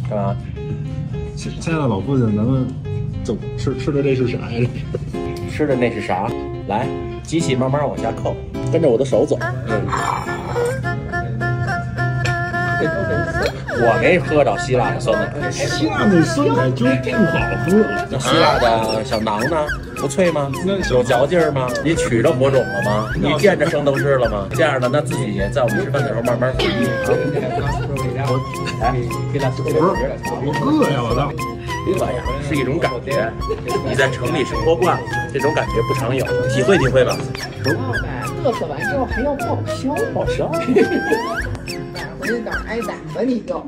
干嘛？ 亲爱的老父亲，咱们走吃的这是啥呀？ 吃的那是啥？来，机器慢慢往下扣，跟着我的手走。我没喝着希腊的酸奶， 希腊那酸奶就不好喝。 那希腊的小馕呢？不脆吗？有嚼劲儿吗？你取着火种了吗？你见着圣斗士了吗？这样的，那自己在我们吃饭的时候慢慢回忆啊。 我饿呀！我操！ 饿呀，是一种感觉。你在城里生活惯了，这种感觉不常有，体会体会吧。 嘚瑟完之后还要报销， 报销。 回去等挨打了你就。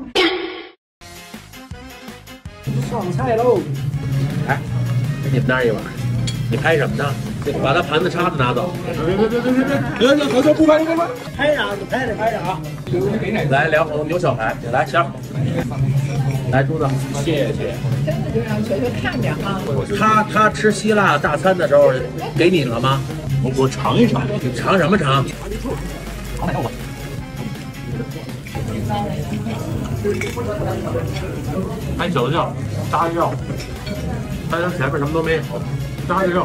上菜喽！来，给你们那儿一碗。你拍什么呢？把他盘子叉子拿走。 别，好像不拍不拍。 拍着啊，拍着啊！来2口牛小排，来香。来珠子，谢谢。 真的就让球球看着哈。 他吃希腊大餐的时候给你了吗？ 我尝一尝。 你尝什么尝？还小料，搭着肉，大家前面什么都没有，搭着肉。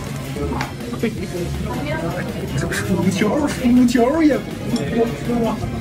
薯球也不吃吗？